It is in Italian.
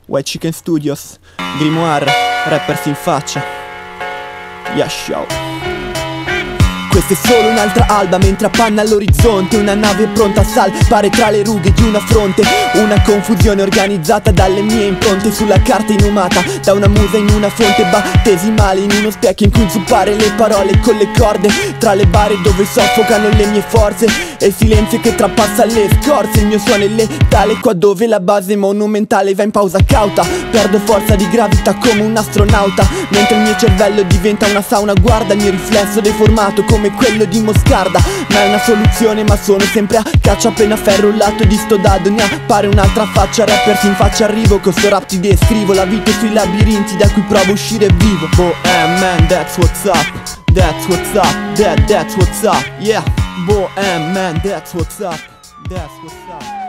White Chicken Studios, Grimoire, Rappers in faccia. Yeah, show. Questa è solo un'altra alba mentre appanna all'orizzonte una nave pronta a salpare tra le rughe di una fronte. Una confusione organizzata dalle mie impronte sulla carta inumata da una musa in una fonte battesimale, in uno specchio in cui inzuppare le parole con le corde, tra le bare dove soffocano le mie forze e il silenzio che trapassa le scorze. Il mio suono è letale qua dove la base monumentale va in pausa cauta. Perdo forza di gravità come un astronauta mentre il mio cervello diventa una sauna. Guarda il mio riflesso deformato come quello di Moscarda, ma è una soluzione, ma sono sempre a caccia appena ferro un lato di sto dado. Ne appare un'altra faccia, Rappers in faccia arrivo, con sto rap ti descrivo la vita sui labirinti da cui provo a uscire vivo. Bohem man, that's what's up, that's what's up, that's what's up, yeah. Bohem man, that's what's up, that's what's up.